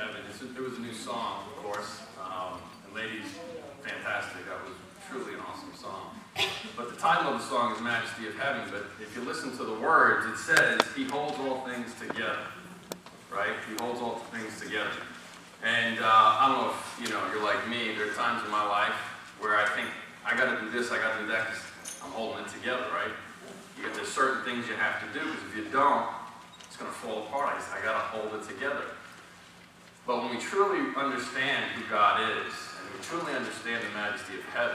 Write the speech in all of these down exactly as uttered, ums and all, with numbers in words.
Heaven. It's a, it was a new song, of course. Um, and ladies, fantastic. That was truly an awesome song. But the title of the song is Majesty of Heaven. But if you listen to the words, it says, He holds all things together. Right? He holds all things together. And uh, I don't know if, you know, you're like me. There are times in my life where I think, I got to do this, I got to do that, because I'm holding it together, right? You get, there's certain things you have to do, because if you don't, it's going to fall apart. I, I got to hold it together. But when we truly understand who God is, and we truly understand the majesty of heaven,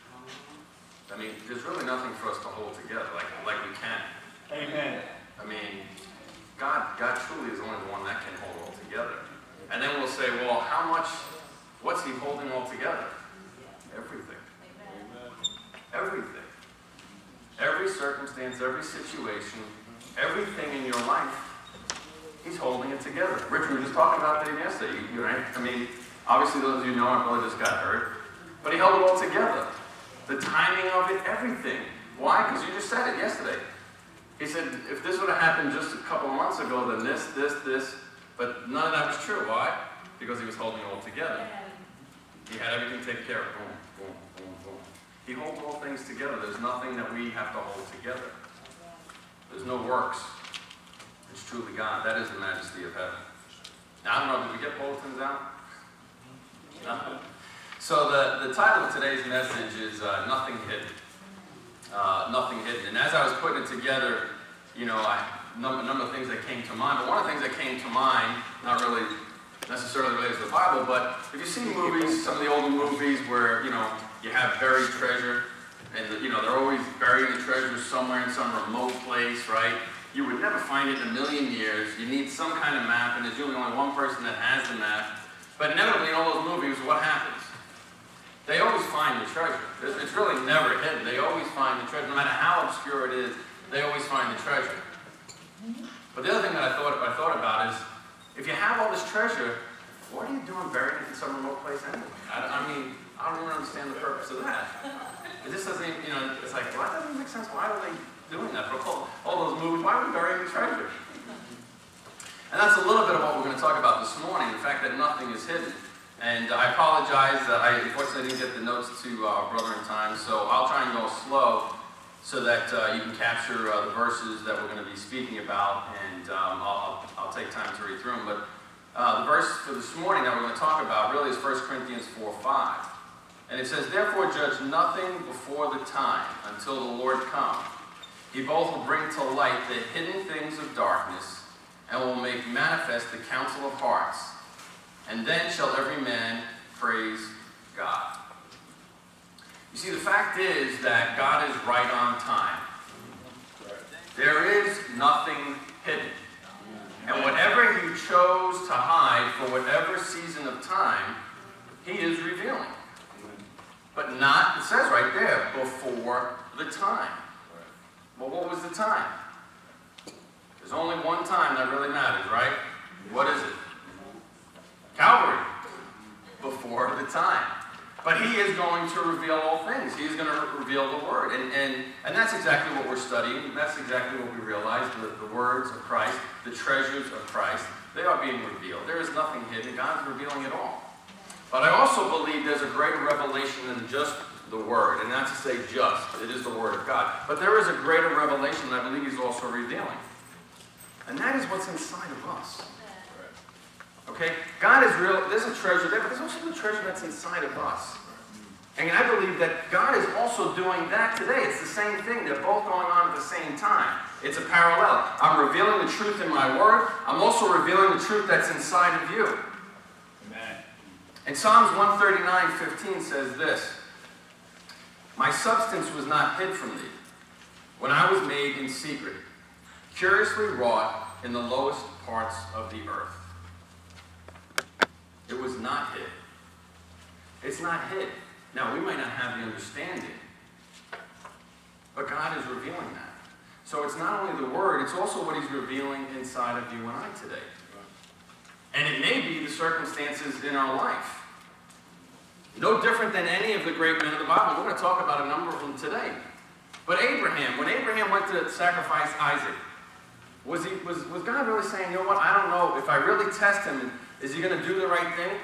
I mean, there's really nothing for us to hold together like, like we can. Amen. I mean, God, God truly is only the one that can hold all together. And then we'll say, well, how much, what's He holding all together? Everything. Everything. Every circumstance, every situation, everything in your life, He's holding it together. Rich, we were just talking about that yesterday. You, right? I mean, obviously those of you know, our brother just got hurt. But He held it all together. The timing of it, everything. Why? Because you just said it yesterday. He said, if this would have happened just a couple of months ago, then this, this, this. But none of that was true. Why? Because He was holding it all together. He had everything taken care of. Boom, boom, boom, boom. He holds all things together. There's nothing that we have to hold together. There's no works. It's truly God. That is the majesty of heaven. Now, I don't know, did we get bulletins out? No. So the, the title of today's message is uh, Nothing Hidden. Uh, nothing Hidden. And as I was putting it together, you know, I, a number, number of things that came to mind. But one of the things that came to mind, not really necessarily related to the Bible, but if you see movies, some of the older movies where, you know, you have buried treasure, and, the, you know, they're always burying the treasure somewhere in some remote place, right? You would never find it in a million years. You need some kind of map, and there's usually only one person that has the map. But inevitably in all those movies, what happens? They always find the treasure. It's, it's really never hidden. They always find the treasure. No matter how obscure it is, they always find the treasure. But the other thing that I thought, I thought about is, if you have all this treasure, what are you doing burying it in some remote place anyway? I, I mean, I don't even understand the purpose of that. It just doesn't, you know, it's like, well, that doesn't make sense. Why are they doing that? For all, all those movies, why are we burying the treasure? And that's a little bit of what we're going to talk about this morning, the fact that nothing is hidden. And I apologize that I unfortunately didn't get the notes to uh, Brother in time, so I'll try and go slow so that uh, you can capture uh, the verses that we're going to be speaking about, and um, I'll, I'll take time to read through them. But uh, the verse for this morning that we're going to talk about really is First Corinthians four five. And it says, Therefore judge nothing before the time until the Lord come. He both will bring to light the hidden things of darkness and will make manifest the counsel of hearts. And then shall every man praise God. You see, the fact is that God is right on time. There is nothing hidden. And whatever He chose to hide for whatever season of time, He is revealing. But not, it says right there, before the time. Well, what was the time? There's only one time that really matters, right? What is it? Calvary. Before the time. But He is going to reveal all things. He is going to reveal the Word. And, and, and that's exactly what we're studying. That's exactly what we realize. The, the words of Christ, the treasures of Christ, they are being revealed. There is nothing hidden. God's revealing it all. But I also believe there's a greater revelation than just the Word. And not to say just. It is the Word of God. But there is a greater revelation that I believe He's also revealing. And that is what's inside of us. Okay? God is real. There's a treasure there, but there's also the treasure that's inside of us. And I believe that God is also doing that today. It's the same thing. They're both going on at the same time. It's a parallel. I'm revealing the truth in my Word. I'm also revealing the truth that's inside of you. Amen. And Psalms one thirty-nine fifteen says this, My substance was not hid from thee, when I was made in secret, curiously wrought in the lowest parts of the earth. It was not hid. It's not hid. Now, we might not have the understanding, but God is revealing that. So it's not only the Word, it's also what He's revealing inside of you and I today. And it may be the circumstances in our life. No different than any of the great men of the Bible. We're going to talk about a number of them today. But Abraham, when Abraham went to sacrifice Isaac, was, he, was, was God really saying, you know what, I don't know, if I really test him, Is he going to do the right thing?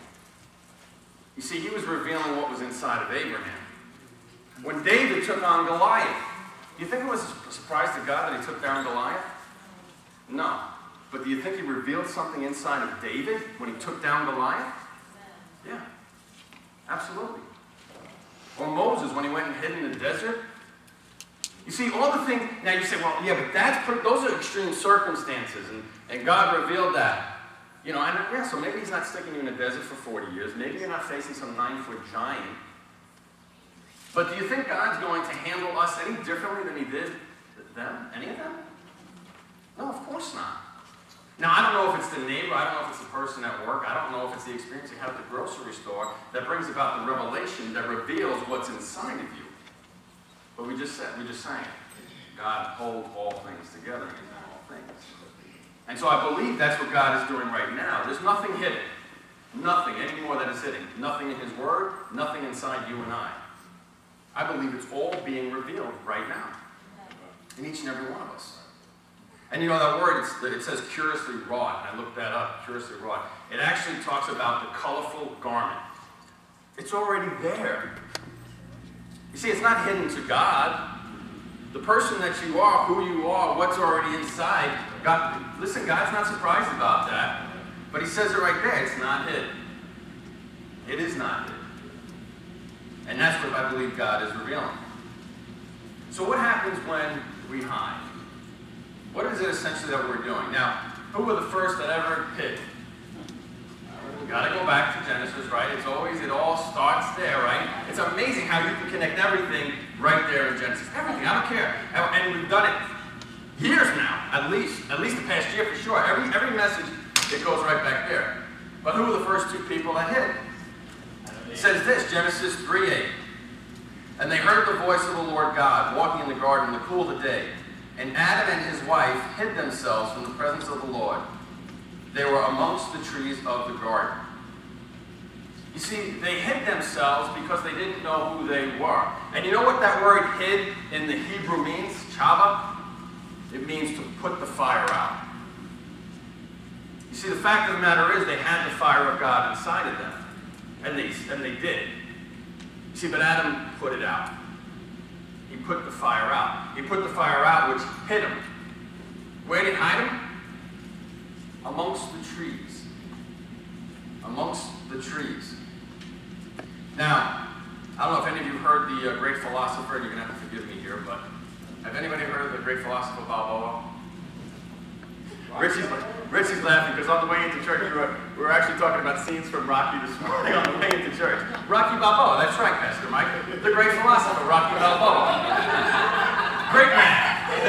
You see, he was revealing what was inside of Abraham. When David took on Goliath, do you think it was a surprise to God that he took down Goliath? No. But do you think he revealed something inside of David when he took down Goliath? Yeah. Absolutely. Or Moses when he went and hid in the desert. You see, all the things, now you say, well, yeah, but that's pretty, those are extreme circumstances, and, and God revealed that. You know, and yeah, so maybe he's not sticking you in the desert for forty years. Maybe you're not facing some nine-foot giant. But do you think God's going to handle us any differently than he did them? Any of them? No, of course not. Now, I don't know if it's the neighbor, I don't know if it's the person at work, I don't know if it's the experience you have at the grocery store that brings about the revelation that reveals what's inside of you. But we just said, we just sang it. God holds all things together in all things. And so I believe that's what God is doing right now. There's nothing hidden. Nothing anymore that is hidden. Nothing in his word, nothing inside you and I. I believe it's all being revealed right now. In each and every one of us. And you know that word, it's, it says curiously wrought. I looked that up, curiously wrought. It actually talks about the colorful garment. It's already there. You see, it's not hidden to God. The person that you are, who you are, what's already inside, God, listen, God's not surprised about that. But he says it right there, it's not hidden. It is not hidden. And that's what I believe God is revealing. So what happens when we hide? What is it essentially that we're doing? Now, who were the first that ever hid? We've got to go back to Genesis, right? It's always, it all starts there, right? It's amazing how you can connect everything right there in Genesis. Everything, I don't care. And we've done it years now, at least. At least the past year for sure. Every, every message, it goes right back there. But who were the first two people that hid? It says this, Genesis three eight. And they heard the voice of the Lord God walking in the garden in the cool of the day. And Adam and his wife hid themselves from the presence of the Lord. They were amongst the trees of the garden. You see, they hid themselves because they didn't know who they were. And you know what that word hid in the Hebrew means? Chava? It means to put the fire out. You see, the fact of the matter is they had the fire of God inside of them. And they, and they did. You see, but Adam put it out. He put the fire out. He put the fire out, which hid him. Where did he hide him? Amongst the trees. Amongst the trees. Now, I don't know if any of you heard the uh, great philosopher, and you're going to have to forgive me here, but have anybody heard of the great philosopher Balboa? Richie's, Richie's laughing because on the way into church, we were, we were actually talking about scenes from Rocky this morning on the way into church. Rocky Balboa, that's right, Pastor Mike. The great philosopher, Rocky Balboa. Great man.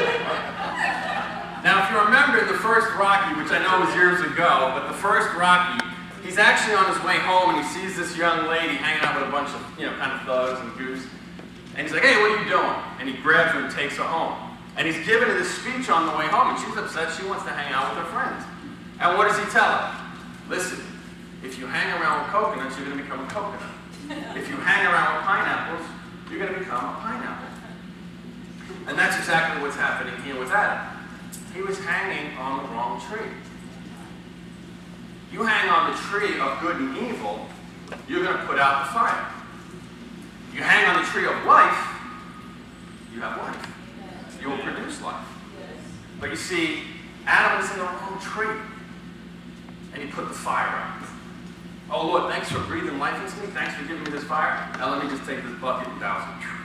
Now, if you remember the first Rocky, which I know was years ago, but the first Rocky, he's actually on his way home and he sees this young lady hanging out with a bunch of, you know, kind of thugs and goofs. And he's like, hey, what are you doing? And he grabs her and takes her home. And he's giving her this speech on the way home, and she's upset. She wants to hang out with her friends. And what does he tell her? Listen, if you hang around with coconuts, you're going to become a coconut. If you hang around with pineapples, you're going to become a pineapple. And that's exactly what's happening here with Adam. He was hanging on the wrong tree. You hang on the tree of good and evil, you're going to put out the fire. You hang on the tree of life, you have life. You will produce life. But you see, Adam was in the wrong tree. And he put the fire out. Oh Lord, thanks for breathing life into me. Thanks for giving me this fire. Now let me just take this bucket and douse it.